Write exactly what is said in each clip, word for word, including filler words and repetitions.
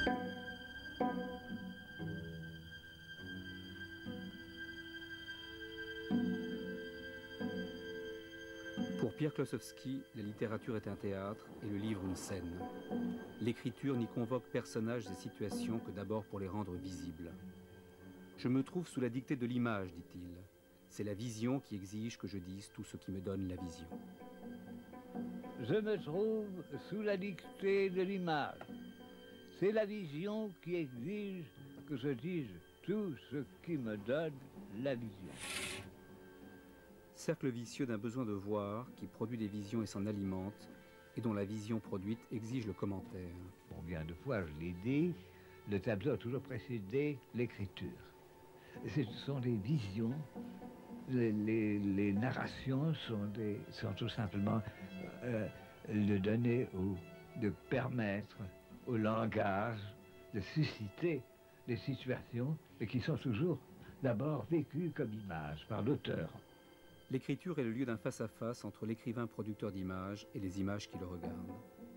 Pour Pierre Klossowski, la littérature est un théâtre et le livre une scène. L'écriture n'y convoque personnages et situations que d'abord pour les rendre visibles. Je me trouve sous la dictée de l'image, dit-il. C'est la vision qui exige que je dise tout ce qui me donne la vision. Je me trouve sous la dictée de l'image. C'est la vision qui exige que je dise tout ce qui me donne la vision. Cercle vicieux d'un besoin de voir qui produit des visions et s'en alimente, et dont la vision produite exige le commentaire. Combien de fois je l'ai dit, le tableau a toujours précédé l'écriture. Ce sont des visions, les, les, les narrations sont, des, sont tout simplement euh, de donner ou de permettre au langage de susciter des situations et qui sont toujours d'abord vécues comme images par l'auteur. L'écriture est le lieu d'un face-à-face entre l'écrivain producteur d'images et les images qui le regardent.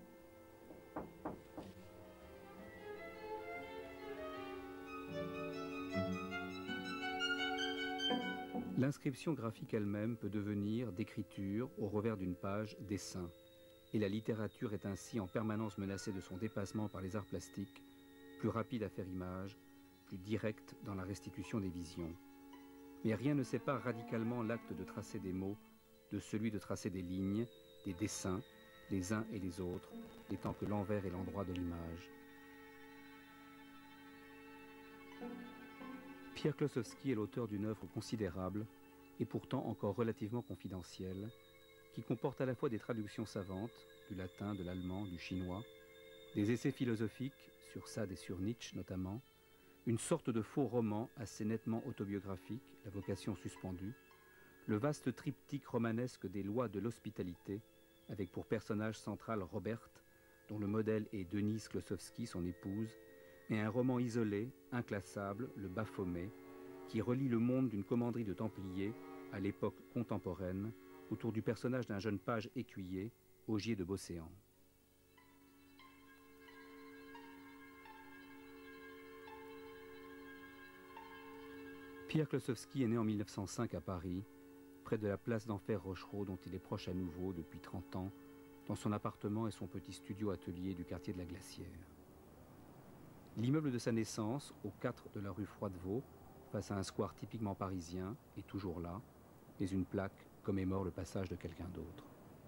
L'inscription graphique elle-même peut devenir, d'écriture, au revers d'une page, dessin. Et la littérature est ainsi en permanence menacée de son dépassement par les arts plastiques, plus rapide à faire image, plus direct dans la restitution des visions. Mais rien ne sépare radicalement l'acte de tracer des mots de celui de tracer des lignes, des dessins, les uns et les autres, étant que l'envers et l'endroit de l'image. Pierre Klossowski est l'auteur d'une œuvre considérable, et pourtant encore relativement confidentielle, qui comporte à la fois des traductions savantes, du latin, de l'allemand, du chinois, des essais philosophiques, sur Sade et sur Nietzsche notamment, une sorte de faux roman assez nettement autobiographique, La vocation suspendue, le vaste triptyque romanesque des lois de l'hospitalité, avec pour personnage central Roberte, dont le modèle est Denise Klossowski, son épouse, et un roman isolé, inclassable, Le Baphomet, qui relie le monde d'une commanderie de Templiers à l'époque contemporaine, autour du personnage d'un jeune page écuyer, Ogier de Beauséant. Pierre Klossowski est né en mille neuf cent cinq à Paris, près de la place d'Enfer Rochereau dont il est proche à nouveau depuis trente ans, dans son appartement et son petit studio-atelier du quartier de la Glacière. L'immeuble de sa naissance, au quatre de la rue Froidevaux, face à un square typiquement parisien, est toujours là, mais une plaque commémore le passage de quelqu'un d'autre.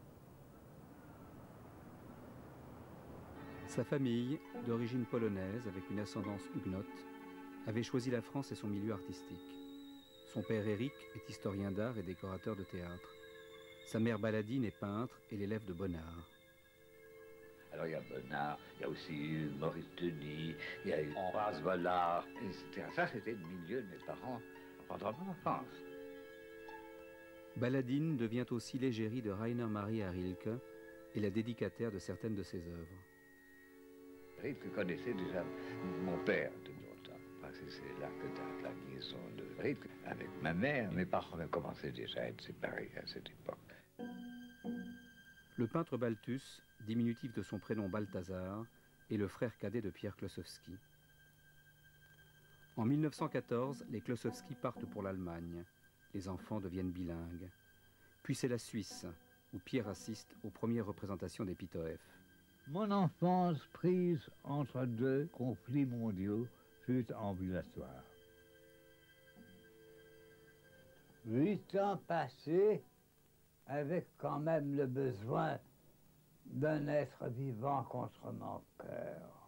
Sa famille, d'origine polonaise avec une ascendance huguenote, avait choisi la France et son milieu artistique. Son père Éric est historien d'art et décorateur de théâtre. Sa mère Baladine est peintre et l'élève de Bonnard. Alors il y a Bonnard, il y a aussi Maurice Denis, il y a eu Horace Bollard, et cetera. Ça, c'était le milieu de mes parents pendant mon enfance. Baladine devient aussi l'égérie de Rainer Maria Rilke et la dédicataire de certaines de ses œuvres. Rilke connaissait déjà mon père de longtemps, parce que c'est là que date la liaison de Rilke avec ma mère. Mes parents commençaient déjà à être séparés à cette époque. Le peintre Balthus, diminutif de son prénom Balthazar, est le frère cadet de Pierre Klossowski. En mille neuf cent quatorze, les Klossowski partent pour l'Allemagne. Les enfants deviennent bilingues. Puis c'est la Suisse, où Pierre assiste aux premières représentations des Pitoef. Mon enfance prise entre deux conflits mondiaux fut ambulatoire. Huit ans passés avec quand même le besoin d'un être vivant contre mon cœur.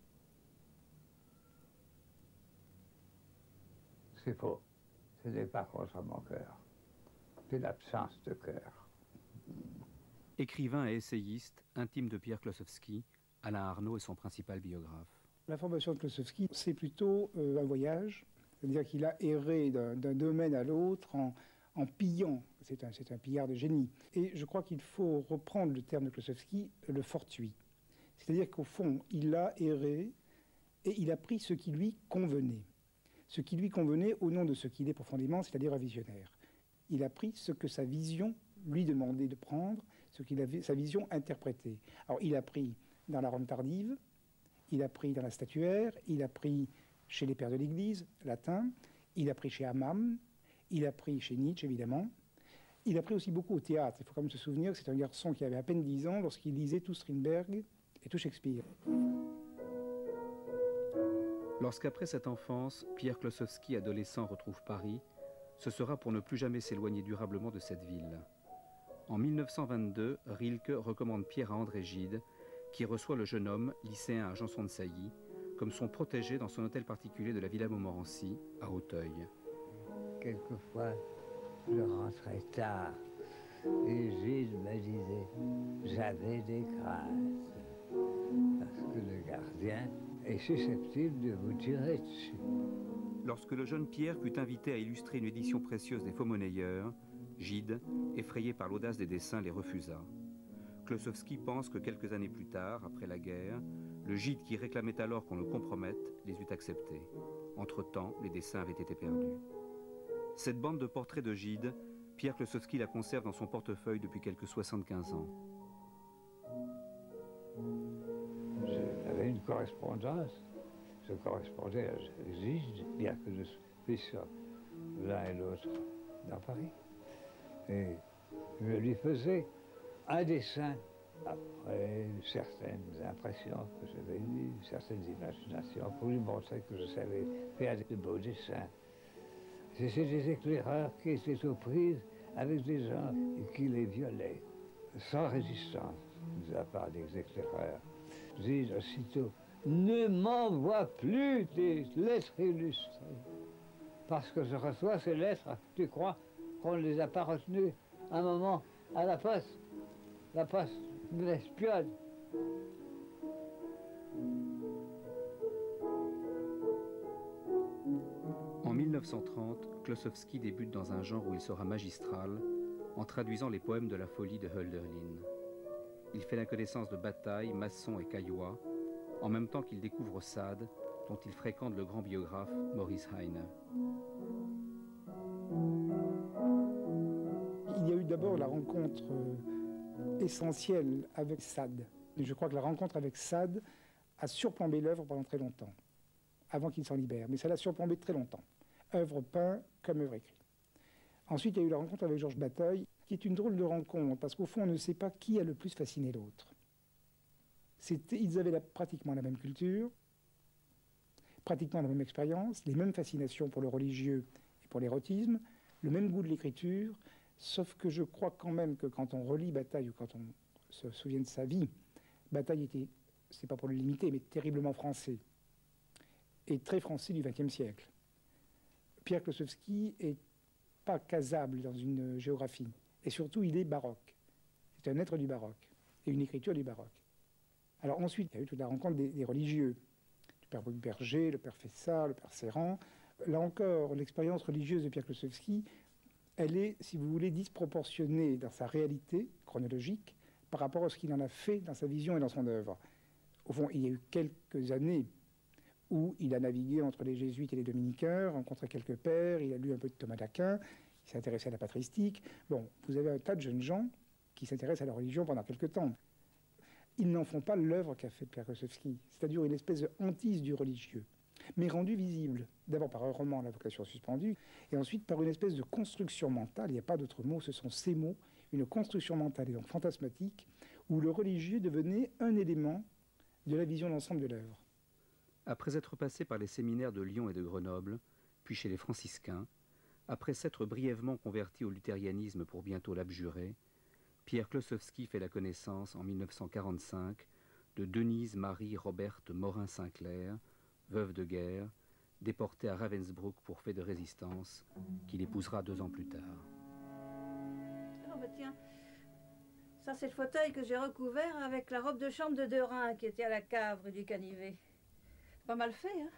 C'est faux. Ce n'est pas contre mon cœur. C'est l'absence de cœur. Écrivain et essayiste, intime de Pierre Klossowski, Alain Arnaud est son principal biographe. La formation de Klossowski, c'est plutôt euh, un voyage, c'est-à-dire qu'il a erré d'un domaine à l'autre en, en pillant. C'est un, un pillard de génie. Et je crois qu'il faut reprendre le terme de Klossowski, le fortuit. C'est-à-dire qu'au fond, il a erré et il a pris ce qui lui convenait. Ce qui lui convenait au nom de ce qu'il est profondément, c'est-à-dire un visionnaire. Il a pris ce que sa vision lui demandait de prendre, ce qu'il avait, sa vision interprétée. Alors il a pris dans la Rome tardive, il a pris dans la statuaire, il a pris chez les pères de l'Église, latin, il a pris chez Hamann, il a pris chez Nietzsche, évidemment. Il a pris aussi beaucoup au théâtre. Il faut quand même se souvenir que c'est un garçon qui avait à peine dix ans lorsqu'il lisait tout Strindberg et tout Shakespeare. Lorsqu'après cette enfance, Pierre Klossowski, adolescent, retrouve Paris, ce sera pour ne plus jamais s'éloigner durablement de cette ville. En mille neuf cent vingt-deux, Rilke recommande Pierre à André Gide, qui reçoit le jeune homme, lycéen à Janson de Sailly, comme son protégé dans son hôtel particulier de la Villa Montmorency, à Auteuil. Quelquefois, je rentrais tard et Gide me disait « j'avais des grâces » parce que le gardien est susceptible de vous tirer dessus. Lorsque le jeune Pierre fut invité à illustrer une édition précieuse des Faux-monnayeurs, Gide, effrayé par l'audace des dessins, les refusa. Klossowski pense que quelques années plus tard, après la guerre, le Gide qui réclamait alors qu'on le compromette les eut acceptés. Entre-temps, les dessins avaient été perdus. Cette bande de portraits de Gide, Pierre Klossowski la conserve dans son portefeuille depuis quelques soixante-quinze ans. J'avais une correspondance. Je correspondais à Gide, bien que je puisse l'un et l'autre dans Paris. Et je lui faisais un dessin après certaines impressions que j'avais eues, certaines imaginations, pour lui montrer que je savais faire de beaux dessins. C'était des éclaireurs qui étaient aux prises avec des gens qui les violaient, sans résistance de la part des éclaireurs. Gide aussitôt, ne m'envoie plus des lettres illustrées, parce que je reçois ces lettres, tu crois qu'on ne les a pas retenues un moment à la poste? La poste me l'espionne. En mille neuf cent trente, Klossowski débute dans un genre où il sera magistral, en traduisant les poèmes de la folie de Hölderlin. Il fait la connaissance de Bataille, Masson et Caillois, en même temps qu'il découvre Sade, dont il fréquente le grand biographe Maurice Heine. Il y a eu d'abord la rencontre euh, essentielle avec Sade. Et je crois que la rencontre avec Sade a surplombé l'œuvre pendant très longtemps, avant qu'il s'en libère. Mais ça l'a surplombé très longtemps, œuvre peinte comme œuvre écrite. Ensuite, il y a eu la rencontre avec Georges Bataille, qui est une drôle de rencontre, parce qu'au fond, on ne sait pas qui a le plus fasciné l'autre. Ils avaient la, pratiquement la même culture, pratiquement la même expérience, les mêmes fascinations pour le religieux et pour l'érotisme, le même goût de l'écriture, sauf que je crois quand même que quand on relit Bataille ou quand on se souvient de sa vie, Bataille était, c'est pas pour le limiter, mais terriblement français, et très français du vingtième siècle. Pierre Klossowski est pas casable dans une géographie, et surtout il est baroque. C'est un être du baroque, et une écriture du baroque. Alors ensuite, il y a eu toute la rencontre des, des religieux, le père Berger, le père Fessard, le père Serran. Là encore, l'expérience religieuse de Pierre Klossowski, elle est, si vous voulez, disproportionnée dans sa réalité chronologique par rapport à ce qu'il en a fait dans sa vision et dans son œuvre. Au fond, il y a eu quelques années où il a navigué entre les jésuites et les dominicains, rencontré quelques pères, il a lu un peu de Thomas d'Aquin, il s'est intéressé à la patristique. Bon, vous avez un tas de jeunes gens qui s'intéressent à la religion pendant quelque temps. Ils n'en font pas l'œuvre qu'a fait Pierre Klossowski, c'est-à-dire une espèce de hantise du religieux, mais rendue visible, d'abord par un roman, La vocation suspendue, et ensuite par une espèce de construction mentale, il n'y a pas d'autre mot, ce sont ces mots, une construction mentale et donc fantasmatique, où le religieux devenait un élément de la vision d'ensemble de l'œuvre. Après être passé par les séminaires de Lyon et de Grenoble, puis chez les franciscains, après s'être brièvement converti au luthérianisme pour bientôt l'abjurer, Pierre Klossowski fait la connaissance en mille neuf cent quarante-cinq de Denise Marie Roberte Morin-Sinclair, veuve de guerre, déportée à Ravensbrück pour fait de résistance, qu'il épousera deux ans plus tard. Oh bah tiens, ça c'est le fauteuil que j'ai recouvert avec la robe de chambre de Derain qui était à la cave rue du Canivet. Pas mal fait, hein?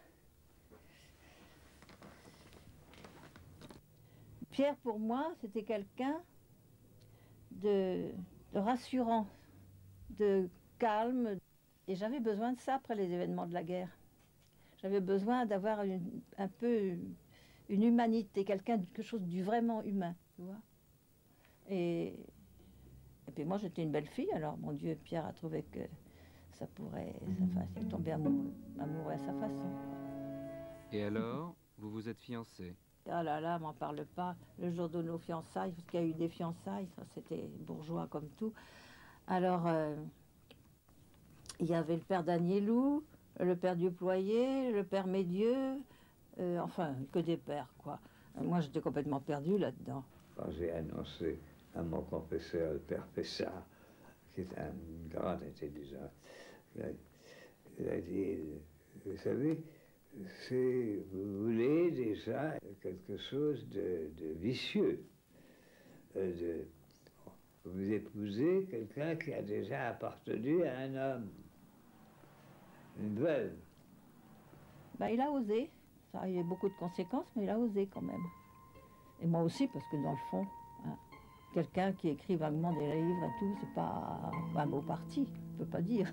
Pierre, pour moi, c'était quelqu'un de, de rassurant, de calme. Et j'avais besoin de ça après les événements de la guerre. J'avais besoin d'avoir un peu une humanité, quelqu'un, quelque chose du vraiment humain, tu vois. Et, et puis moi, j'étais une belle fille, alors mon Dieu, Pierre a trouvé que ça pourrait... Enfin, il tombait amoureux, amoureux à sa façon. Et alors, vous vous êtes fiancés? Ah là là, m'en parle pas. Le jour de nos fiançailles, parce qu'il y a eu des fiançailles, ça c'était bourgeois comme tout. Alors, euh, il y avait le père d'Agnelou, le père Duployer, le père Médieux, euh, enfin, que des pères, quoi. Moi, j'étais complètement perdue là-dedans. Quand j'ai annoncé à mon confesseur, le père Pessard, qui est un grand intelligent, il a, il a dit, vous savez, c'est, vous voulez déjà quelque chose de, de vicieux. Euh, de, vous épousez quelqu'un qui a déjà appartenu à un homme, une veuve. Ben, il a osé. Ça a eu beaucoup de conséquences, mais il a osé quand même. Et moi aussi, parce que dans le fond, hein, quelqu'un qui écrit vaguement des livres et tout, c'est pas un beau parti, on peut pas dire.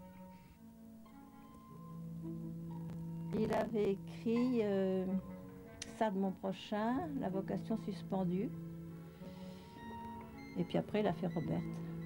Il avait écrit euh, ça de mon prochain, La vocation suspendue. Et puis après, il a fait Robert.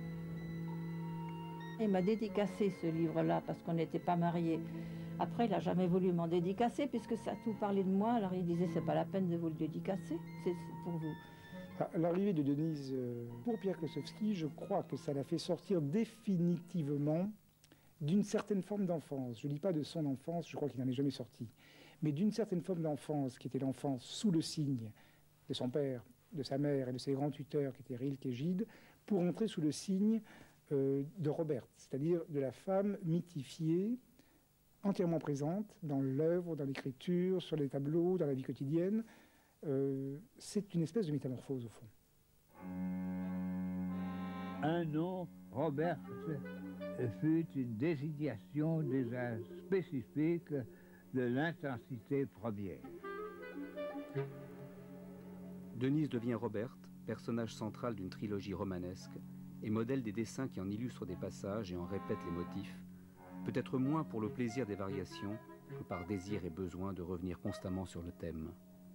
Il m'a dédicacé ce livre-là parce qu'on n'était pas mariés. Après, il n'a jamais voulu m'en dédicacer puisque ça a tout parlé de moi. Alors il disait, c'est pas la peine de vous le dédicacer, c'est pour vous. L'arrivée de Denise euh, pour Pierre Klossowski, je crois que ça l'a fait sortir définitivement d'une certaine forme d'enfance. Je ne dis pas de son enfance, je crois qu'il n'en est jamais sorti, mais d'une certaine forme d'enfance qui était l'enfance sous le signe de son père, de sa mère et de ses grands tuteurs qui étaient Rilke et Gide, pour entrer sous le signe euh, de Robert, c'est-à-dire de la femme mythifiée, entièrement présente dans l'œuvre, dans l'écriture, sur les tableaux, dans la vie quotidienne. Euh, c'est une espèce de métamorphose au fond. Un nom, Robert, fut une désignation déjà spécifique de l'intensité première. Denise devient Robert, personnage central d'une trilogie romanesque, et modèle des dessins qui en illustrent des passages et en répètent les motifs, peut-être moins pour le plaisir des variations que par désir et besoin de revenir constamment sur le thème.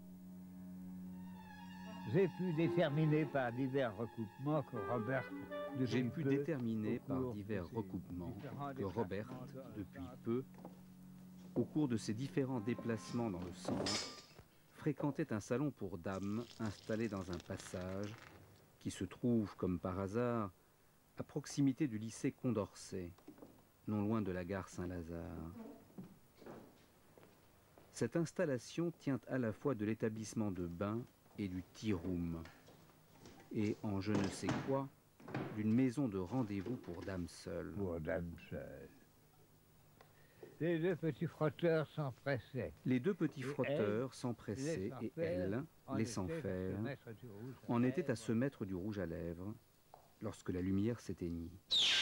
J'ai pu déterminer par divers recoupements que Robert... J'ai pu déterminer par divers recoupements que Robert, depuis peu, au cours de ses différents déplacements dans le centre, fréquentait un salon pour dames installé dans un passage qui se trouve, comme par hasard, à proximité du lycée Condorcet, non loin de la gare Saint-Lazare. Cette installation tient à la fois de l'établissement de bain et du tea-room, et en je ne sais quoi, d'une maison de rendez-vous pour dames seules. Pour dames seules. Les deux petits frotteurs s'empressaient. Les deux petits frotteurs s'empressaient et elle, laissant faire, en était à se mettre du rouge à lèvres lorsque la lumière s'éteignit.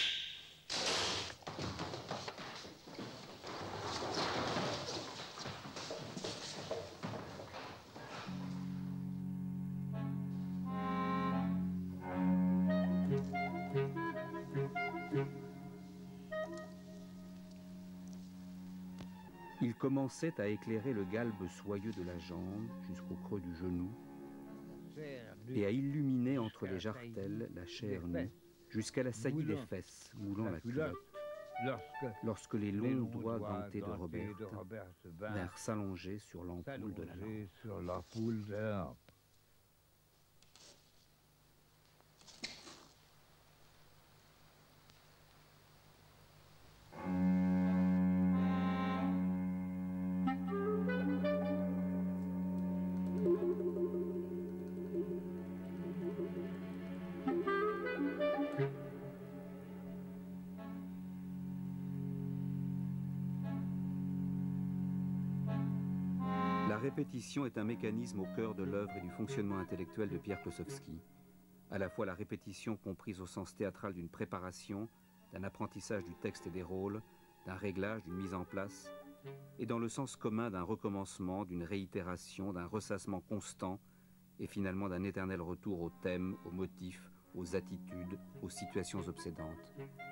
Il commençait à éclairer le galbe soyeux de la jambe jusqu'au creux du genou et à illuminer entre les jartelles la chair nue jusqu'à la saillie des fesses moulant la culotte. Lorsque les longs doigts dentés de Robert vinrent s'allonger sur l'ampoule de la lampe. La répétition est un mécanisme au cœur de l'œuvre et du fonctionnement intellectuel de Pierre Klossowski. À la fois la répétition comprise au sens théâtral d'une préparation, d'un apprentissage du texte et des rôles, d'un réglage, d'une mise en place, et dans le sens commun d'un recommencement, d'une réitération, d'un ressassement constant, et finalement d'un éternel retour aux thèmes, aux motifs, aux attitudes, aux situations obsédantes.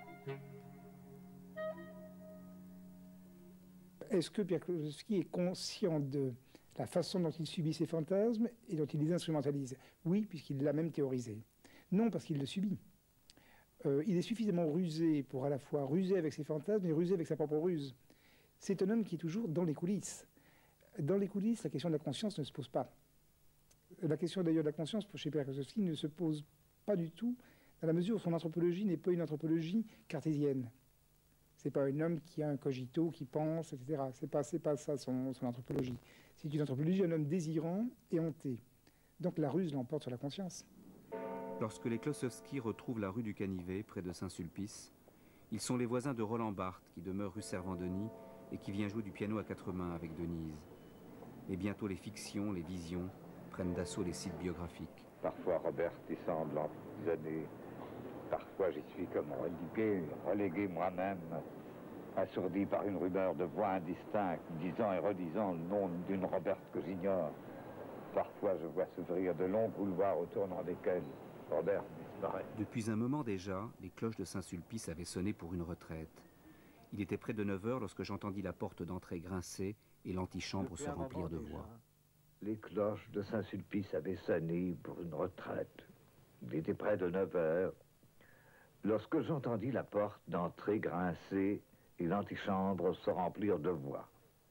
Est-ce que Pierre Klossowski est conscient de la façon dont il subit ses fantasmes et dont il les instrumentalise? Oui, puisqu'il l'a même théorisé. Non, parce qu'il le subit. Euh, il est suffisamment rusé pour à la fois ruser avec ses fantasmes et ruser avec sa propre ruse. C'est un homme qui est toujours dans les coulisses. Dans les coulisses, la question de la conscience ne se pose pas. La question d'ailleurs de la conscience pour chez Pierre Klosowski ne se pose pas du tout, dans la mesure où son anthropologie n'est pas une anthropologie cartésienne. C'est pas un homme qui a un cogito, qui pense, et cetera. C'est pas, c'est pas ça son, son anthropologie. C'est une anthropologie d'un homme désirant et hanté. Donc la ruse l'emporte sur la conscience. Lorsque les Klosowski retrouvent la rue du Canivet, près de Saint-Sulpice, ils sont les voisins de Roland Barthes, qui demeure rue Servandoni et qui vient jouer du piano à quatre mains avec Denise. Et bientôt les fictions, les visions prennent d'assaut les sites biographiques. Parfois Robert y semble emprisonné. Parfois j'y suis comme relégué, relégué moi-même, assourdi par une rumeur de voix indistincte, disant et redisant le nom d'une Roberte que j'ignore. Parfois je vois s'ouvrir de longs couloirs au tournant desquels Robert disparaît. Depuis un moment déjà, les cloches de Saint-Sulpice avaient sonné pour une retraite. Il était près de neuf heures lorsque j'entendis la porte d'entrée grincer et l'antichambre se remplir de voix. Les cloches de Saint-Sulpice avaient sonné pour une retraite. Il était près de neuf heures lorsque j'entendis la porte d'entrée grincer et l'antichambre se remplir de voix.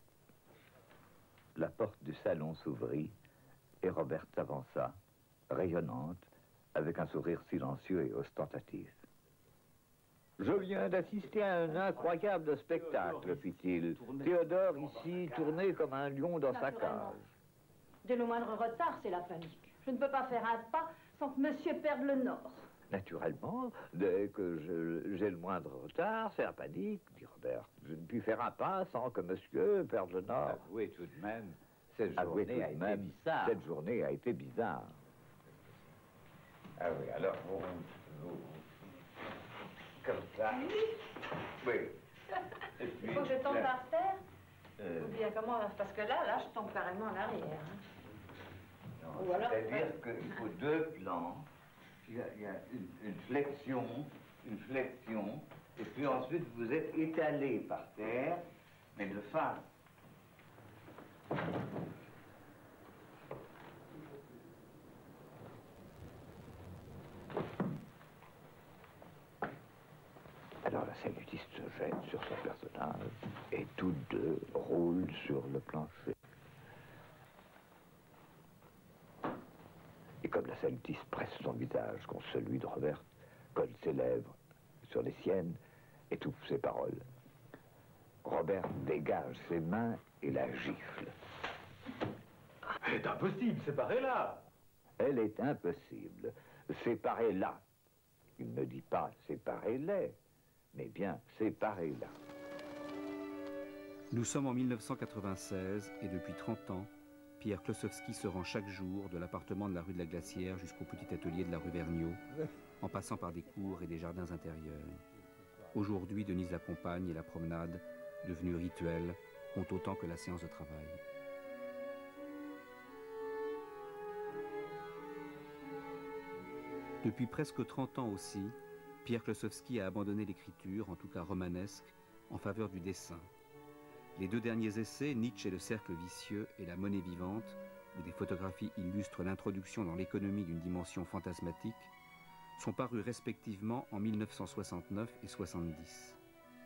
La porte du salon s'ouvrit et Robert s'avança, rayonnante, avec un sourire silencieux et ostentatif. « Je viens d'assister à un incroyable spectacle, fit-il. Théodore, ici, tournait comme un lion dans sa cage. Dès le moindre retard, c'est la panique. Je ne peux pas faire un pas sans que monsieur perde le nord. » Naturellement, dès que j'ai le moindre retard, c'est la panique, dit Robert. Je ne puis faire un pas sans que monsieur perde le nord. Avouez tout de même, cette Avouez journée tout a de été même, bizarre. Cette journée a été bizarre. Ah oui, alors vous, vous comme ça. Oui. Et puis, Il faut que je tombe là, par terre. euh, Ou bien comment... Parce que là, là, je tombe carrément en arrière. Hein. non, Ou alors- c'est-à-dire qu'il faut deux plans. Il y a, il y a une, une flexion, une flexion, et puis ensuite vous êtes étalé par terre, mais de face. Alors la salutiste se jette sur son personnage et toutes deux roulent sur le plancher. Et comme la salutiste presse son visage contre celui de Robert, colle ses lèvres sur les siennes, étouffe ses paroles, Robert dégage ses mains et la gifle. C'est impossible, séparez-la. Elle est impossible. Séparez-la. Il ne dit pas séparez-les, mais bien séparez-la. Nous sommes en mille neuf cent quatre-vingt-seize et depuis trente ans, Pierre Klosowski se rend chaque jour de l'appartement de la rue de la Glacière jusqu'au petit atelier de la rue Vergniaud, en passant par des cours et des jardins intérieurs. Aujourd'hui, Denise l'accompagne et la promenade, devenue rituelle, compte autant que la séance de travail. Depuis presque trente ans aussi, Pierre Klosowski a abandonné l'écriture, en tout cas romanesque, en faveur du dessin. Les deux derniers essais, Nietzsche et le cercle vicieux et La monnaie vivante, où des photographies illustrent l'introduction dans l'économie d'une dimension fantasmatique, sont parus respectivement en mille neuf cent soixante-neuf et soixante-dix.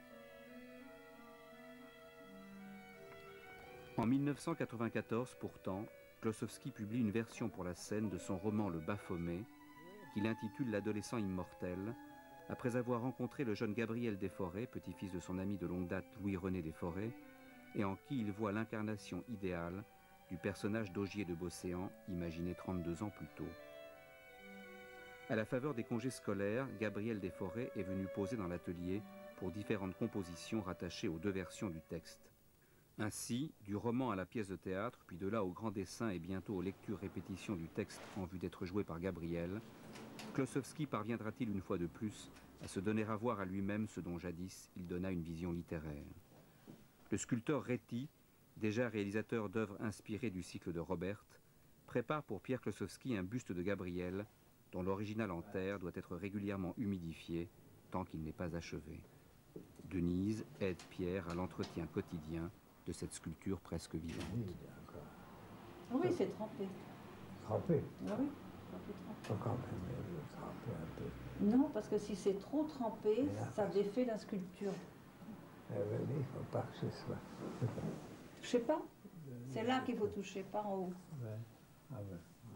En mille neuf cent quatre-vingt-quatorze, pourtant, Klosowski publie une version pour la scène de son roman Le Baphomet, qu'il intitule L'adolescent immortel, après avoir rencontré le jeune Gabriel Desforêts, petit-fils de son ami de longue date Louis-René Desforêts, et en qui il voit l'incarnation idéale du personnage d'Augier de Beauséant, imaginé trente-deux ans plus tôt. À la faveur des congés scolaires, Gabriel Desforêts est venu poser dans l'atelier pour différentes compositions rattachées aux deux versions du texte. Ainsi, du roman à la pièce de théâtre, puis de là au grand dessin et bientôt aux lectures-répétitions du texte en vue d'être joué par Gabriel, Klosowski parviendra-t-il une fois de plus à se donner à voir à lui-même ce dont jadis il donna une vision littéraire. Le sculpteur Réti, déjà réalisateur d'œuvres inspirées du cycle de Robert, prépare pour Pierre Klosowski un buste de Gabriel dont l'original en terre doit être régulièrement humidifié tant qu'il n'est pas achevé. Denise aide Pierre à l'entretien quotidien de cette sculpture presque vivante. Oui, c'est trempé. Trempé. Ah oui. pas tout trempé. Faut quand même le tremper un peu. Non, parce que si c'est trop trempé, là, ça défait la sculpture. Eh oui, mais il ne faut pas que ce soit. Je sais pas. C'est là qu'il faut toucher, pas en haut. Ouais. Ah ouais.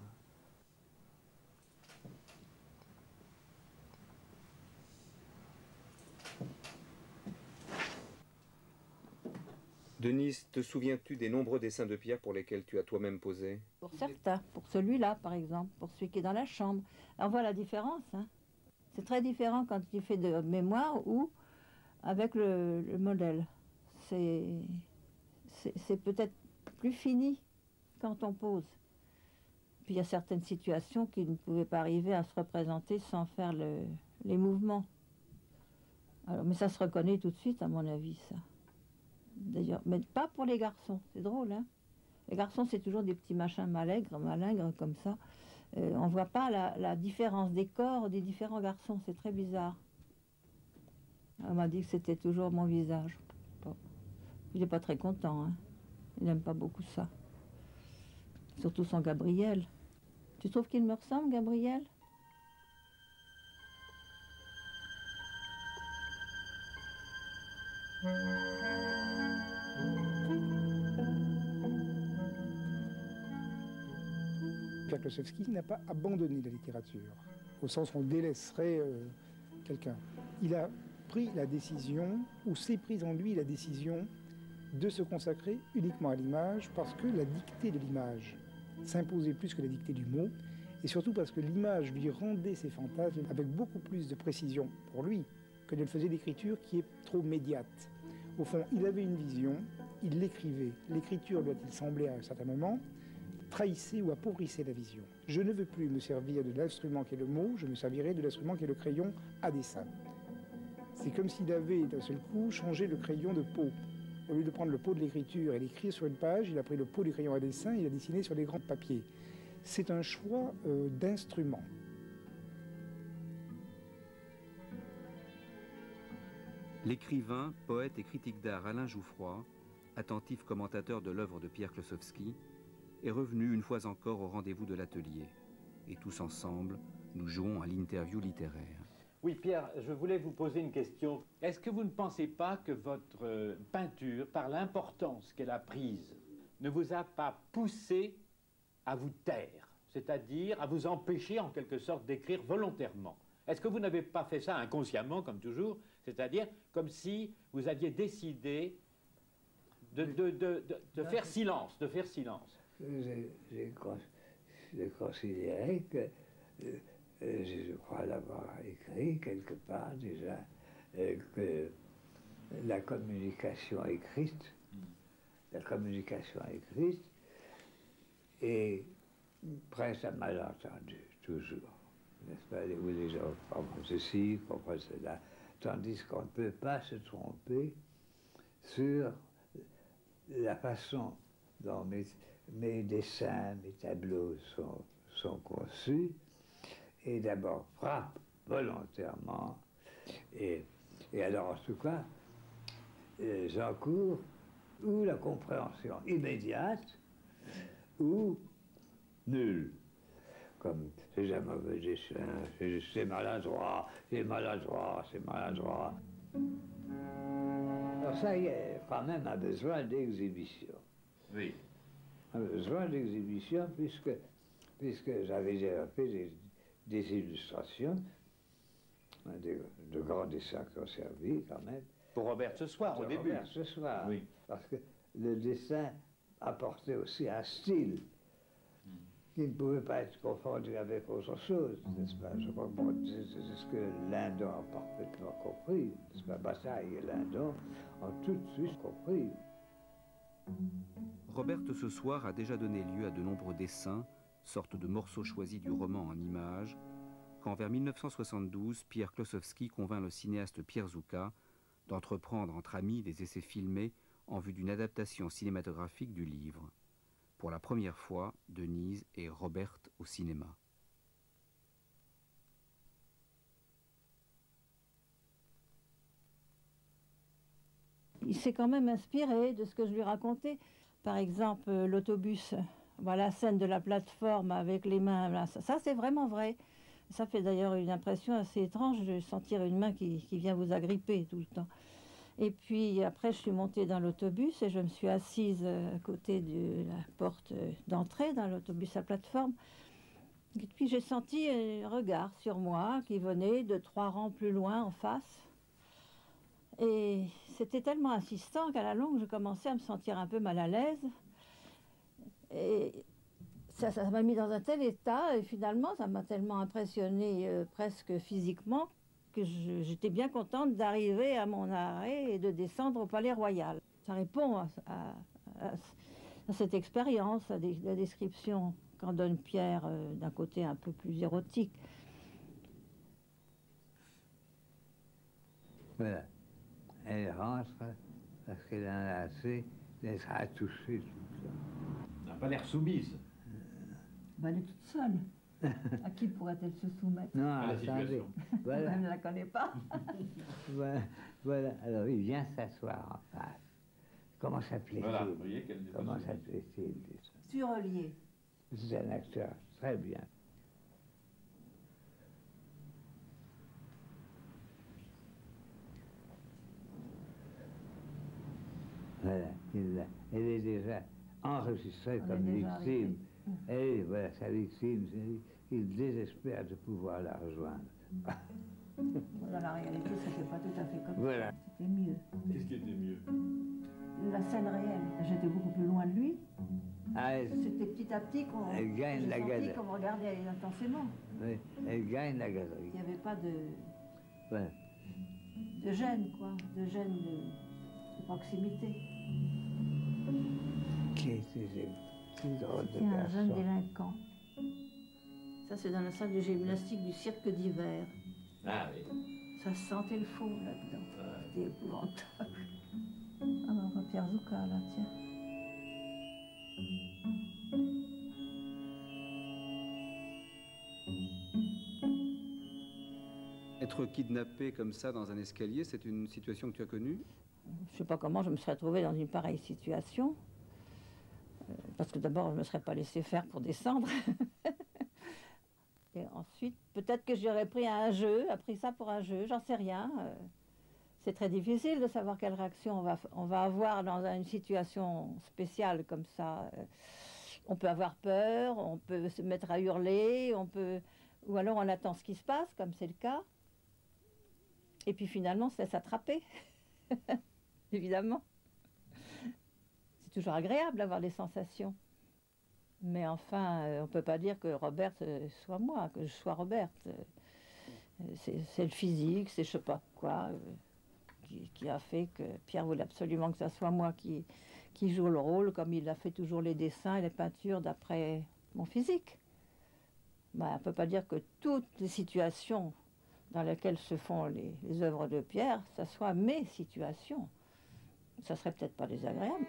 Denise, te souviens-tu des nombreux dessins de Pierre pour lesquels tu as toi-même posé? Pour certains, pour celui-là par exemple, pour celui qui est dans la chambre. On voit la différence. Hein. C'est très différent quand tu fais de mémoire ou avec le, le modèle. C'est c'est peut-être plus fini quand on pose. Puis il y a certaines situations qui ne pouvaient pas arriver à se représenter sans faire le, les mouvements. Alors, mais ça se reconnaît tout de suite à mon avis, ça. D'ailleurs, mais pas pour les garçons, c'est drôle, hein. Les garçons, c'est toujours des petits machins malingres, malingres comme ça. Euh, on ne voit pas la, la différence des corps des différents garçons, c'est très bizarre. On m'a dit que c'était toujours mon visage. Bon. Il n'est pas très content, hein. Il n'aime pas beaucoup ça. Surtout son Gabriel. Tu trouves qu'il me ressemble, Gabriel ? Pierre Klossowski n'a pas abandonné la littérature, au sens où on délaisserait euh, quelqu'un. Il a pris la décision, ou s'est prise en lui la décision, de se consacrer uniquement à l'image, parce que la dictée de l'image s'imposait plus que la dictée du mot, et surtout parce que l'image lui rendait ses fantasmes avec beaucoup plus de précision pour lui que ne le faisait l'écriture qui est trop médiate. Au fond, il avait une vision, il l'écrivait. L'écriture, doit-il sembler à un certain moment, trahissait ou appauvrissait la vision. Je ne veux plus me servir de l'instrument qui est le mot, je me servirai de l'instrument qui est le crayon à dessin. C'est comme s'il avait d'un seul coup changé le crayon de peau. Au lieu de prendre le pot de l'écriture et l'écrire sur une page, il a pris le pot du crayon à dessin et il a dessiné sur des grands papiers. C'est un choix euh, d'instrument. L'écrivain, poète et critique d'art Alain Jouffroy, attentif commentateur de l'œuvre de Pierre Klossowski, est revenu une fois encore au rendez-vous de l'atelier. Et tous ensemble, nous jouons à l'interview littéraire. Oui, Pierre, je voulais vous poser une question. Est-ce que vous ne pensez pas que votre euh, peinture, par l'importance qu'elle a prise, ne vous a pas poussé à vous taire, c'est-à-dire à vous empêcher en quelque sorte d'écrire volontairement? Est-ce que vous n'avez pas fait ça inconsciemment, comme toujours, c'est-à-dire comme si vous aviez décidé de, de, de, de, de faire silence, de faire silence? J'ai considéré que, euh, je crois l'avoir écrit quelque part déjà, euh, que la communication écrite, la communication écrite est presque un malentendu, toujours. N'est-ce pas? Où les gens comprennent ceci, comprennent cela, tandis qu'on ne peut pas se tromper sur la façon dont mes, mes dessins, mes tableaux sont, sont conçus, et d'abord frappe volontairement, et, et alors en tout cas, euh, j'encours ou la compréhension immédiate, ou nulle. Comme c'est un mauvais dessin, c'est maladroit, c'est maladroit, c'est maladroit. Alors ça y est, quand même, a besoin d'exhibition. Oui. A besoin d'exhibition puisque, puisque j'avais développé des, des illustrations, de, de grands dessins qui ont servi quand même. Pour Robert ce soir, au début. Robert ce soir, oui. Parce que le dessin apportait aussi un style qui ne pouvait pas être confondu avec autre chose, n'est-ce pas? Je crois que bon, c'est ce que Lindon a parfaitement compris, n'est-ce pas? Bataille et Lindon ont tout de suite compris. Robert ce soir a déjà donné lieu à de nombreux dessins, sorte de morceaux choisis du roman en images, quand vers mille neuf cent soixante-douze, Pierre Klossowski convainc le cinéaste Pierre Zucca d'entreprendre entre amis des essais filmés en vue d'une adaptation cinématographique du livre. Pour la première fois, Denise et Robert au cinéma. Il s'est quand même inspiré de ce que je lui racontais. Par exemple, l'autobus bah, la scène de la plateforme avec les mains, là, ça, ça c'est vraiment vrai. Ça fait d'ailleurs une impression assez étrange de sentir une main qui, qui vient vous agripper tout le temps. Et puis après, je suis montée dans l'autobus et je me suis assise à côté de la porte d'entrée dans l'autobus à plateforme. Et puis j'ai senti un regard sur moi qui venait de trois rangs plus loin en face. Et c'était tellement insistant qu'à la longue, je commençais à me sentir un peu mal à l'aise. Et ça, ça m'a mis dans un tel état, et finalement, ça m'a tellement impressionnée euh, presque physiquement que j'étais bien contente d'arriver à mon arrêt et de descendre au Palais Royal. Ça répond à, à, à, à cette expérience, à des, la description qu'en donne Pierre euh, d'un côté un peu plus érotique. Voilà. Elle rentre parce qu'elle en a assez d'être à toucher tout le temps. Elle n'a pas l'air soumise. Ben, elle est toute seule. À qui pourrait-elle se soumettre? Non, À la attendez. situation. Voilà. Elle ne la connaît pas. voilà. Voilà. Alors, il vient s'asseoir en face. Comment s'appelait-il? Voilà, vous voyez qu'elle n'est pas Comment soumise. s'appelait-il? Surelier. C'est un acteur très bien. Voilà, il l'a. Elle est déjà enregistrée Elle comme est déjà victime. arrivée. Elle est, voilà, sa victime, c'est- il désespère de pouvoir la rejoindre. Dans la réalité, c'était pas tout à fait comme Voilà. ça. C'était mieux. Qu'est-ce qui était mieux? La scène réelle. J'étais beaucoup plus loin de lui. Ah, elle, C'était petit à petit qu'on Elle gagne j'ai la senti galerie. qu'on me regardait intensément. oui, elle gagne la Il galerie. n'y avait pas de, Voilà. de gêne, quoi. De gêne de, de proximité. Qui était ce drôle de C'était un jeune garçon? délinquant. Ça, c'est dans la salle de gymnastique du cirque d'hiver. Ah oui. Ça sentait le faux là-dedans. Ah, C'était épouvantable. Ah, ben, on voit Pierre Zucca, là, tiens. Être kidnappé comme ça dans un escalier, c'est une situation que tu as connue? Je ne sais pas comment je me serais trouvée dans une pareille situation. Euh, parce que d'abord, je ne me serais pas laissé faire pour descendre. Et ensuite, peut-être que j'aurais pris un jeu, appris ça pour un jeu, j'en sais rien. Euh, c'est très difficile de savoir quelle réaction on va, on va avoir dans une situation spéciale comme ça. Euh, on peut avoir peur, on peut se mettre à hurler, on peut, ou alors on attend ce qui se passe, comme c'est le cas. Et puis finalement, on se laisse attraper. Évidemment. C'est toujours agréable d'avoir des sensations. Mais enfin, euh, on ne peut pas dire que Robert euh, soit moi, que je sois Robert. Euh, c'est c'est le physique, c'est je ne sais pas quoi, euh, qui, qui a fait que Pierre voulait absolument que ça soit moi qui, qui joue le rôle, comme il a fait toujours les dessins et les peintures d'après mon physique. Ben, on ne peut pas dire que toutes les situations dans lesquelles se font les, les œuvres de Pierre, ça soit mes situations. Ça serait peut-être pas désagréable.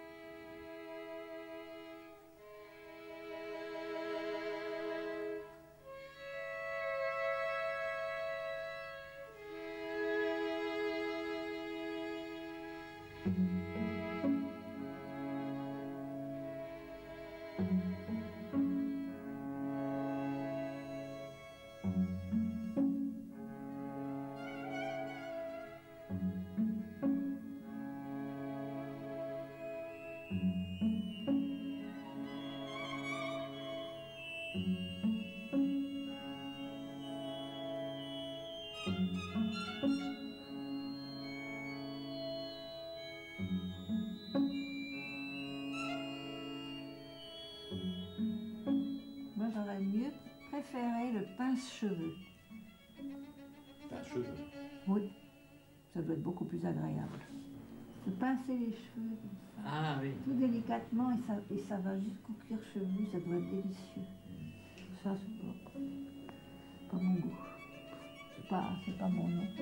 Moi, j'aurais mieux préféré le pince-cheveux. Pince-cheveux. Oui, ça doit être beaucoup plus agréable. Se pincer les cheveux comme ça, Ah oui. tout délicatement, et ça, et ça va jusqu'au cuir chevelu, ça doit être délicieux. Ça, c'est pas, pas mon goût. C'est pas, c'est pas mon nom.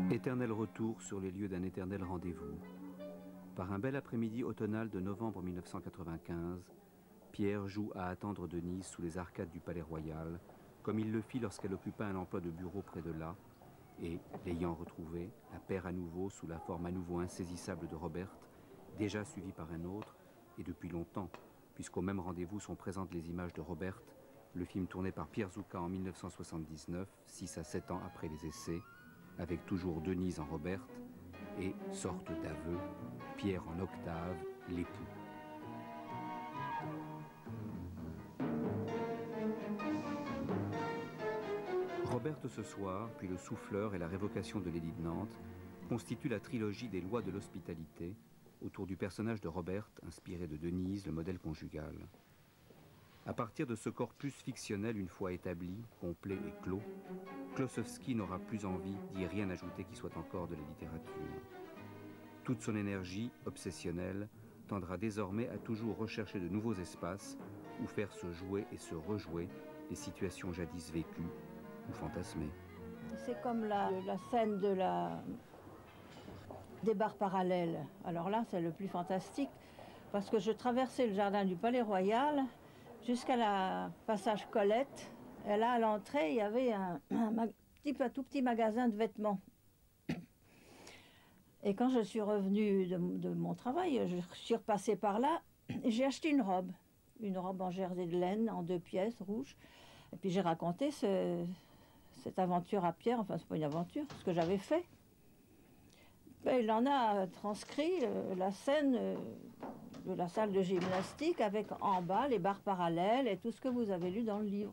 Éternel retour sur les lieux d'un éternel rendez-vous. Par un bel après-midi automnal de novembre mille neuf cent quatre-vingt-quinze, Pierre joue à attendre Denise sous les arcades du Palais Royal, comme il le fit lorsqu'elle occupa un emploi de bureau près de là, et, l'ayant retrouvée, la perd à nouveau sous la forme à nouveau insaisissable de Robert, déjà suivie par un autre, et depuis longtemps, puisqu'au même rendez-vous sont présentes les images de Robert, le film tourné par Pierre Zucca en mille neuf cent soixante-dix-neuf, six à sept ans après les essais, avec toujours Denise en Robert, et, sorte d'aveu, Pierre en Octave, l'époux. Robert ce soir, puis Le Souffleur et la révocation de l'édit de Nantes, constituent la trilogie des lois de l'hospitalité, autour du personnage de Robert, inspiré de Denise, le modèle conjugal. À partir de ce corpus fictionnel une fois établi, complet et clos, Klossowski n'aura plus envie d'y rien ajouter qui soit encore de la littérature. Toute son énergie obsessionnelle tendra désormais à toujours rechercher de nouveaux espaces où faire se jouer et se rejouer les situations jadis vécues ou fantasmées. C'est comme la, la scène de la, des bars parallèles. Alors là, c'est le plus fantastique, parce que je traversais le jardin du Palais Royal jusqu'à la passage Colette. Et là, à l'entrée, il y avait un, un, petit, un tout petit magasin de vêtements. Et quand je suis revenue de, de mon travail, je suis repassée par là et j'ai acheté une robe. Une robe en jersey de laine, en deux pièces, rouge. Et puis j'ai raconté ce, cette aventure à Pierre, enfin c'est pas une aventure, ce que j'avais fait. Ben, il en a transcrit euh, la scène euh, de la salle de gymnastique avec en bas les barres parallèles et tout ce que vous avez lu dans le livre.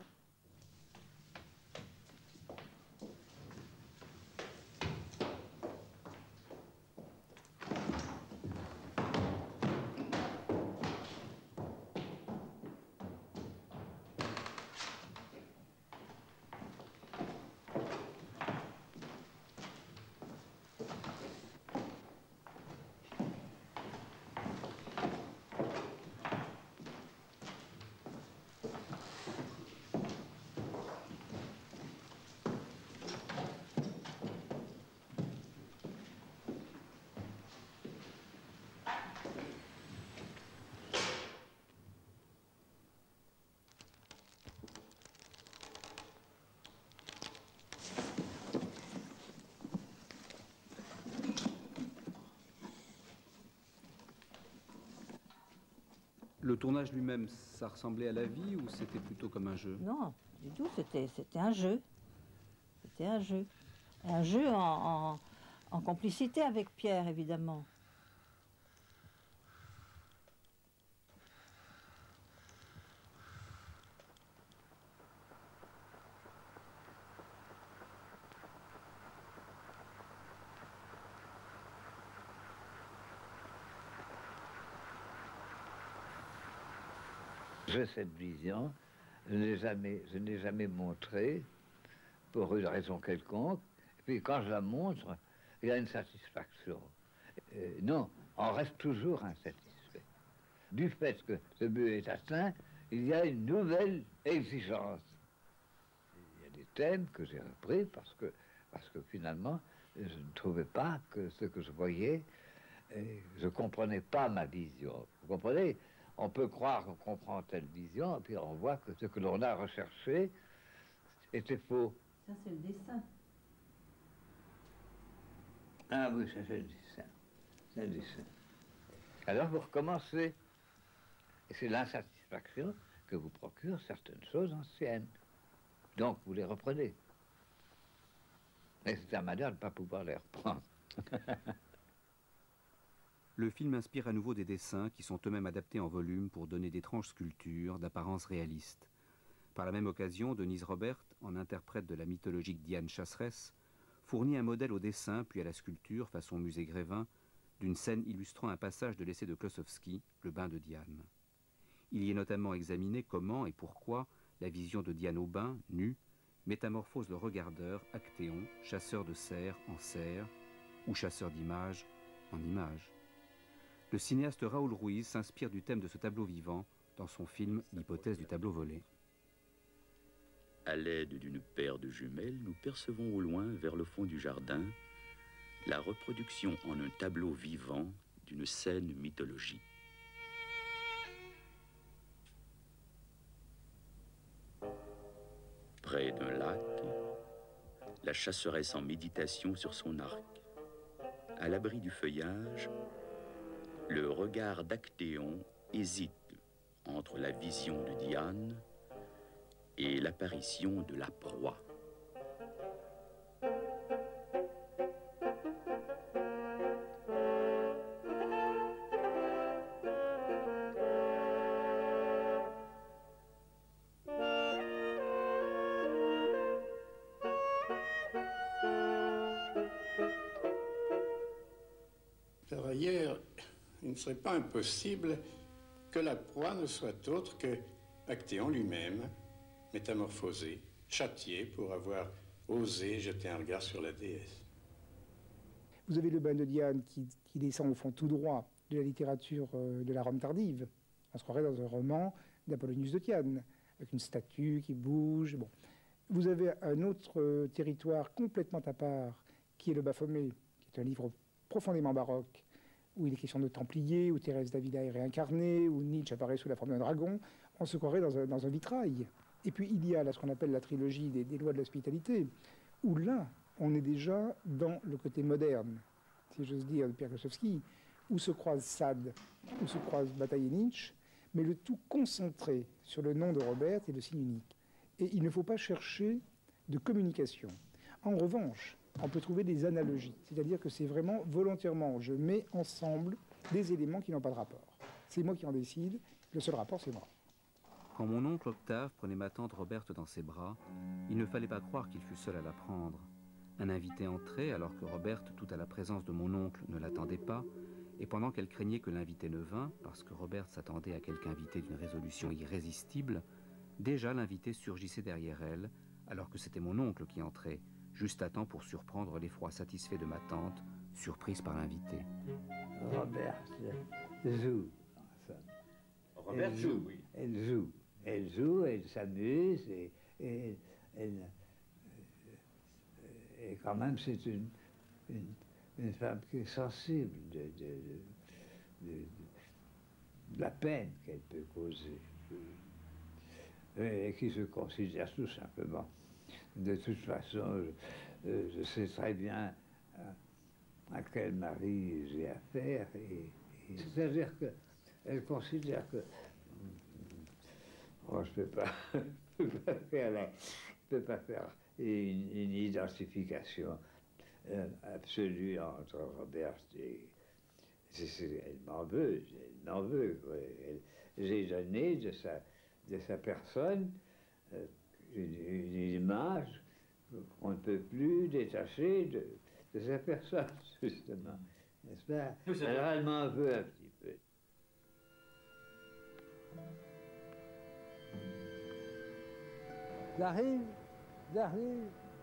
Le tournage lui-même, ça ressemblait à la vie ou c'était plutôt comme un jeu? Non, du tout, c'était c'était un jeu. C'était un jeu. Un jeu en, en, en complicité avec Pierre, évidemment. J'ai cette vision, je n'ai jamais, je n'ai jamais montré, pour une raison quelconque, et puis quand je la montre, il y a une satisfaction. Euh, non, on reste toujours insatisfait. Du fait que ce but est atteint, il y a une nouvelle exigence. Il y a des thèmes que j'ai repris parce que, parce que finalement, je ne trouvais pas que ce que je voyais, et je ne comprenais pas ma vision. Vous comprenez? On peut croire qu'on comprend telle vision, et puis on voit que ce que l'on a recherché était faux. Ça, c'est le dessin. Ah oui, ça c'est le dessin. C'est le dessin. Alors vous recommencez. Et c'est l'insatisfaction que vous procure certaines choses anciennes. Donc vous les reprenez. Mais c'est un malheur de ne pas pouvoir les reprendre. Le film inspire à nouveau des dessins qui sont eux-mêmes adaptés en volume pour donner d'étranges sculptures d'apparence réaliste. Par la même occasion, Denise Robert, en interprète de la mythologique Diane Chasseresse, fournit un modèle au dessin puis à la sculpture, façon musée Grévin, d'une scène illustrant un passage de l'essai de Klossowski, Le bain de Diane. Il y est notamment examiné comment et pourquoi la vision de Diane au bain, nue, métamorphose le regardeur, Actéon, chasseur de cerfs en cerf, ou chasseur d'images en images. Le cinéaste Raoul Ruiz s'inspire du thème de ce tableau vivant dans son film L'hypothèse du tableau volé. À l'aide d'une paire de jumelles, nous percevons au loin, vers le fond du jardin, la reproduction en un tableau vivant d'une scène mythologique. Près d'un lac, la chasseresse en méditation sur son arc. À l'abri du feuillage, le regard d'Actéon hésite entre la vision de Diane et l'apparition de la proie. Par ailleurs, il ne serait pas impossible que la proie ne soit autre que Actéon lui-même, métamorphosé, châtié pour avoir osé jeter un regard sur la déesse. Vous avez le bain de Diane qui, qui descend au fond tout droit de la littérature euh, de la Rome tardive. On se croirait dans un roman d'Apollonius de Tyane, avec une statue qui bouge. Bon. Vous avez un autre euh, territoire complètement à part, qui est le Baphomet, qui est un livre profondément baroque, où il est question de Templiers, où Thérèse d'Avila est réincarnée, où Nietzsche apparaît sous la forme d'un dragon. On se croirait dans un, dans un vitrail. Et puis il y a là ce qu'on appelle la trilogie des, des lois de l'hospitalité, où là, on est déjà dans le côté moderne, si j'ose dire, de Pierre Klossowski, où se croisent Sade, où se croisent Bataille et Nietzsche, mais le tout concentré sur le nom de Robert et le signe unique. Et il ne faut pas chercher de communication. En revanche, on peut trouver des analogies, c'est-à-dire que c'est vraiment volontairement, je mets ensemble des éléments qui n'ont pas de rapport. C'est moi qui en décide, le seul rapport c'est moi. Quand mon oncle Octave prenait ma tante Roberte dans ses bras, il ne fallait pas croire qu'il fût seul à la prendre. Un invité entrait alors que Roberte, tout à la présence de mon oncle, ne l'attendait pas, et pendant qu'elle craignait que l'invité ne vînt, parce que Roberte s'attendait à quelque invité d'une résolution irrésistible, déjà l'invité surgissait derrière elle, alors que c'était mon oncle qui entrait, juste à temps pour surprendre l'effroi satisfait de ma tante, surprise par l'invité. Robert joue. Robert elle joue, joue, oui. Elle joue. Elle joue, elle s'amuse, et, et elle, et quand même, c'est une, une, une femme qui est sensible de, de, de, de, de la peine qu'elle peut causer, et qui se considère tout simplement. De toute façon, je, je sais très bien à, à quel mari j'ai affaire, et, et c'est-à-dire qu'elle considère que oh, je ne peux pas, peux pas faire la, je peux pas faire une, une identification euh, absolue entre Robert et... C'est, c'est, elle m'en veut, elle m'en veut. Elle, j'ai donné de sa, de sa personne euh, une, une image qu'on ne peut plus détacher de, de sa personne, justement. N'est-ce pas? Alors elle m'en veut un petit peu. J'arrive, j'arrive.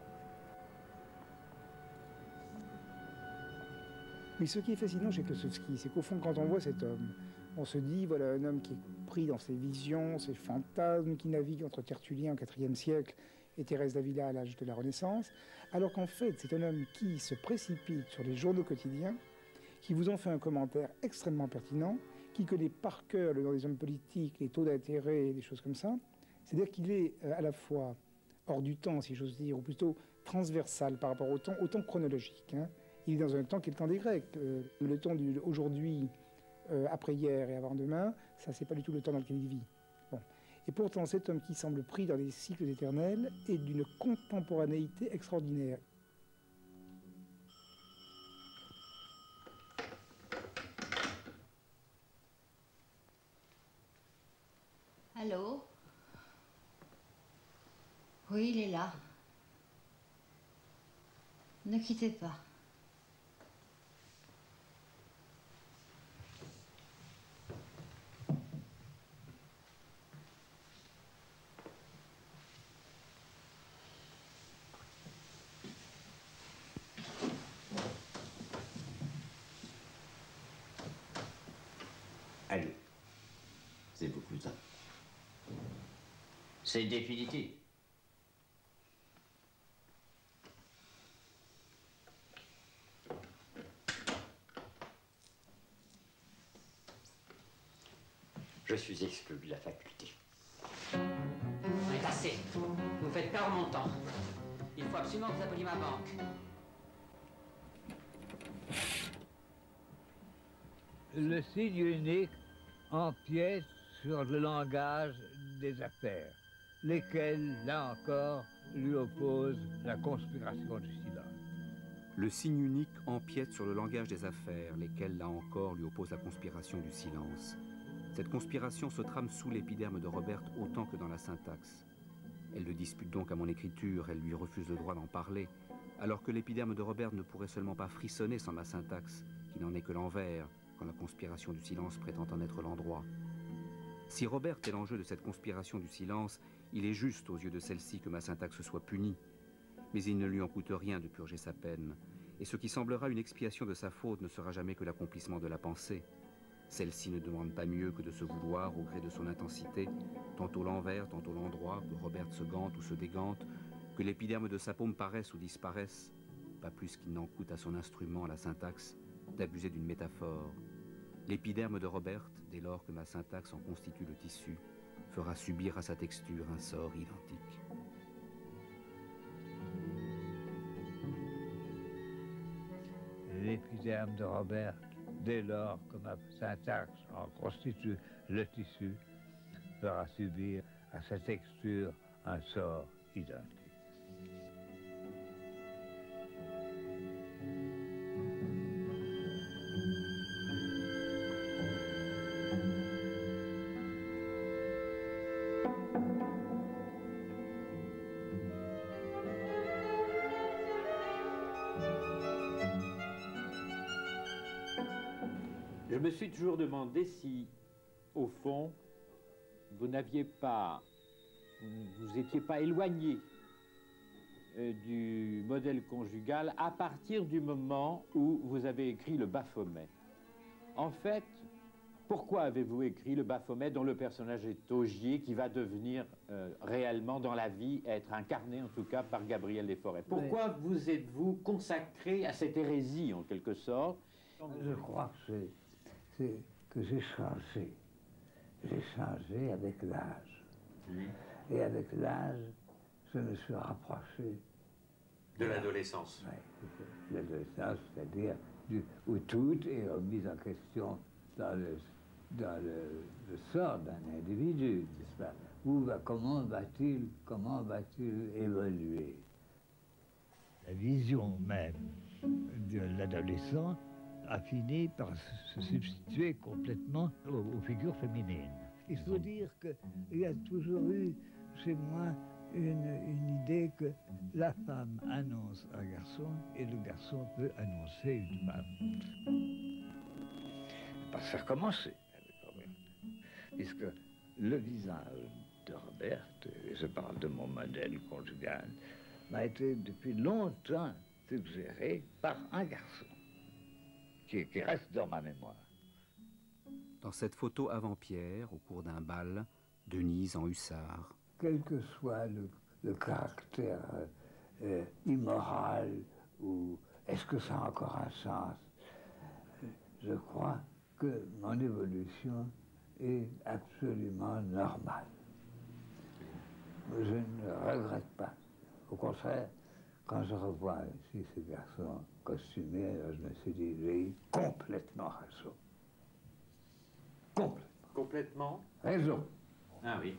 Mais ce qui est fascinant chez Klossowski, c'est qu'au fond, quand on voit cet homme, on se dit, voilà un homme qui est pris dans ses visions, ses fantasmes, qui navigue entre Tertullien au quatrième siècle et Thérèse d'Avila à l'âge de la Renaissance, alors qu'en fait, c'est un homme qui se précipite sur les journaux quotidiens, qui vous en fait un commentaire extrêmement pertinent, qui connaît par cœur le nom des hommes politiques, les taux d'intérêt, des choses comme ça. C'est-à-dire qu'il est à la fois hors du temps, si j'ose dire, ou plutôt transversal par rapport au temps, au temps chronologique. Hein. Il est dans un temps qui est le temps des Grecs. Euh, le temps d'aujourd'hui, euh, après-hier et avant-demain, ça, c'est pas du tout le temps dans lequel il vit. Bon. Et pourtant, cet homme qui semble pris dans des cycles éternels est d'une contemporanéité extraordinaire. Allô? Oui, il est là. Ne quittez pas. Allez, c'est beaucoup ça. C'est définitif. Je suis exclu de la faculté. On est assez. Vous faites perdre mon temps. Il faut absolument que vous appeliez ma banque. Le signe unique empiète sur le langage des affaires, lesquelles, là encore, lui opposent la conspiration du silence. Le signe unique empiète sur le langage des affaires, lesquelles, là encore, lui opposent la conspiration du silence. Cette conspiration se trame sous l'épiderme de Robert autant que dans la syntaxe. Elle le dispute donc à mon écriture, elle lui refuse le droit d'en parler, alors que l'épiderme de Robert ne pourrait seulement pas frissonner sans ma syntaxe, qui n'en est que l'envers, quand la conspiration du silence prétend en être l'endroit. Si Robert est l'enjeu de cette conspiration du silence, il est juste aux yeux de celle-ci que ma syntaxe soit punie. Mais il ne lui en coûte rien de purger sa peine, et ce qui semblera une expiation de sa faute ne sera jamais que l'accomplissement de la pensée. Celle-ci ne demande pas mieux que de se vouloir, au gré de son intensité, tantôt l'envers, tantôt l'endroit, que Robert se gante ou se dégante, que l'épiderme de sa paume paraisse ou disparaisse, pas plus qu'il n'en coûte à son instrument, la syntaxe, d'abuser d'une métaphore. L'épiderme de Robert, dès lors que ma syntaxe en constitue le tissu, fera subir à sa texture un sort identique. L'épiderme de Robert, dès lors que ma syntaxe en constitue le tissu, fera subir à sa texture un sort identique. Je me suis toujours demandé si, au fond, vous n'aviez pas, vous n'étiez pas éloigné euh, du modèle conjugal à partir du moment où vous avez écrit le Baphomet. En fait, pourquoi avez-vous écrit le Baphomet dont le personnage est Ogier, qui va devenir euh, réellement dans la vie, être incarné en tout cas par Gabriel Desforêts? Pourquoi oui. vous êtes-vous consacré à cette hérésie en quelque sorte? Je crois que c'est c'est que j'ai changé. J'ai changé avec l'âge. Oui. Et avec l'âge, je me suis rapproché. De l'adolescence. Oui, l'adolescence, c'est-à-dire où tout est remis en question dans le, dans le, le sort d'un individu, n'est-ce pas? Où va, comment va-t-il, comment va-t-il évoluer? La vision même de l'adolescent a fini par se substituer complètement aux, aux figures féminines. Il faut dire qu'il y a toujours eu chez moi une, une idée que la femme annonce un garçon et le garçon peut annoncer une femme. Par faire commencer avec Robert. Puisque le visage de Robert, et je parle de mon modèle conjugal, m'a été depuis longtemps suggéré par un garçon. Qui, qui reste dans ma mémoire. Dans cette photo avant-Pierre, au cours d'un bal, Denise en hussard. Quel que soit le, le caractère euh, immoral, ou est-ce que ça a encore un sens, je crois que mon évolution est absolument normale. Je ne regrette pas. Au contraire, quand je revois ici ce garçon costumé, je me suis dit, j'ai complètement raison. Complètement. Complètement Raison. Ah oui.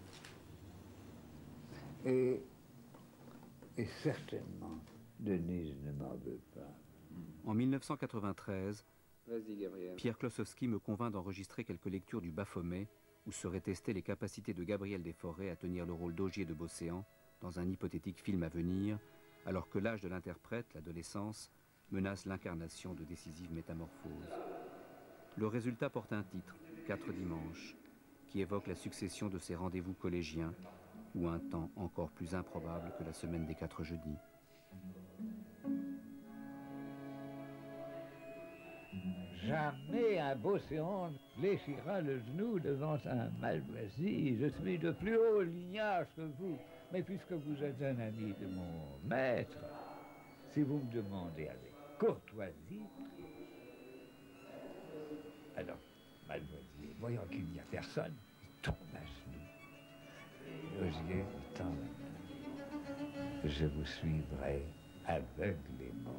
Et, et certainement, Denise ne m'en veut pas. En mille neuf cent quatre-vingt-treize, Pierre Klossowski me convainc d'enregistrer quelques lectures du Baphomet où seraient testées les capacités de Gabriel Desforêts à tenir le rôle d'Ogier de Beauséant dans un hypothétique film à venir, alors que l'âge de l'interprète, l'adolescence, menace l'incarnation de décisives métamorphoses. Le résultat porte un titre, Quatre dimanches, qui évoque la succession de ces rendez-vous collégiens, ou un temps encore plus improbable que la semaine des quatre jeudis. Jamais un Beauséant fléchira le genou devant un Malvoisie. Je suis de plus haut lignage que vous. Mais puisque vous êtes un ami de mon maître, si vous me demandez avec courtoisie, alors, Malvoisie, voyant qu'il n'y a personne, tend ma joue. Et Ogier tend la main. Je vous suivrai aveuglément.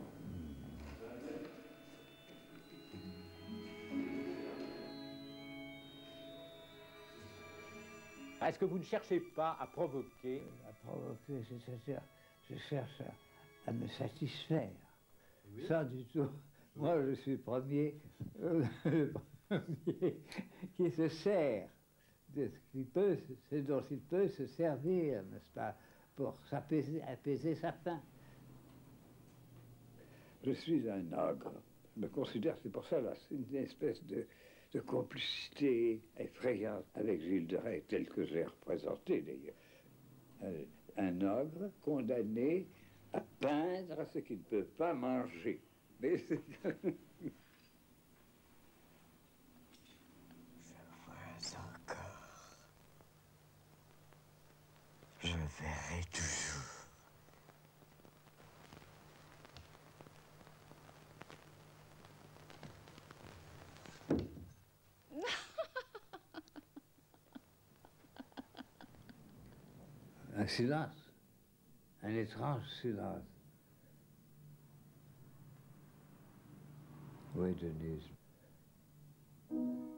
Est-ce que vous ne cherchez pas à provoquer? À provoquer, c'est-à-dire, je cherche à, à me satisfaire. Oui. Ça du tout. Moi, je suis premier, euh, le premier qui se sert de ce qu'il peut, ce dont il peut se servir, n'est-ce pas, pour s'apaiser, apaiser sa faim. Je suis un ogre. Je me considère, c'est pour ça, là, c'est une espèce de, de complicité effrayante avec Gilles de Rais, tel que j'ai représenté d'ailleurs. Un ogre condamné à peindre ce qu'il ne peut pas manger. Mais c'est... Je vois encore. Je verrai toujours. Un silence, un étrange silence. Oui, Denise.